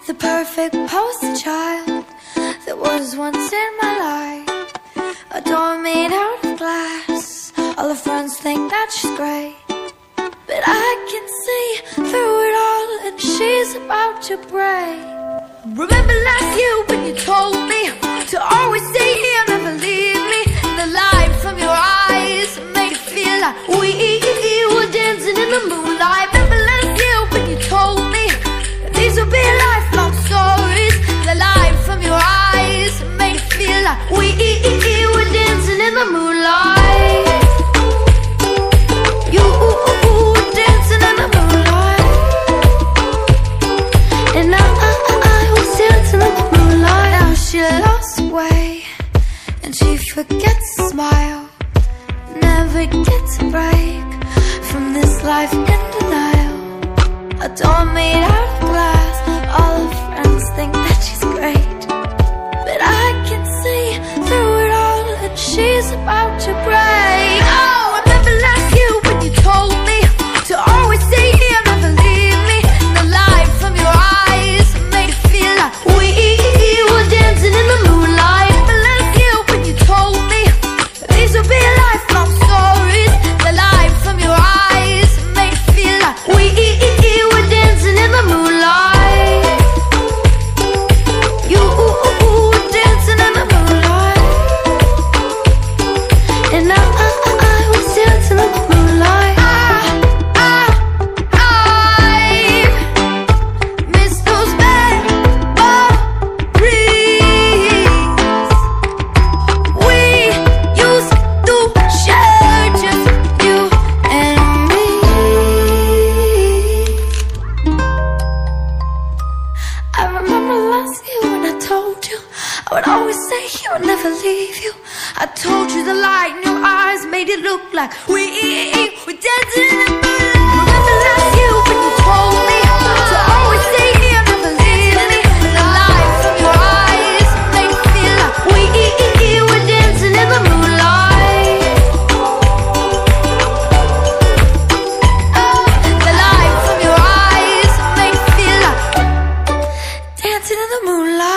the perfect poster child that was once in my life. A door made out of glass, all her friends think that she's great, but I can see through it all and she's about to break. Remember last year when you told me to always stay here, never leave me. The light from your eyes made it feel like we were dancing in the moonlight. Remember last year when you told me that these would be lifelong stories. The light from your eyes made it feel like we were dancing in the moonlight. You were dancing in the moonlight, and I was dancing in the moonlight. Now she lost way and she forgets to smile, never gets a break from this life in denial. A door made out of glass, all her friends think that she's great, but I can see through it all and she's about to break. Oh, remember last year when you told me to always stay here, never leave me. The light from your eyes made it feel like we were dancing in the moonlight. Remember last year when you told me that these would be lifelong stories. The light from your eyes made it feel like we were dancing in the moonlight. You were dancing in the moonlight, and I was dancing in the moonlight. I miss those memories. We used to share, just you and me. I remember last year when I told you I would always stay here and never leave you. I told you the light in your eyes made it look like we were dancing in the moonlight. Remember last year when you told me to always stay here, never leave me. The light from your eyes made it feel like we were dancing in the moonlight. Oh, the light from your eyes made it feel like dancing in the moonlight.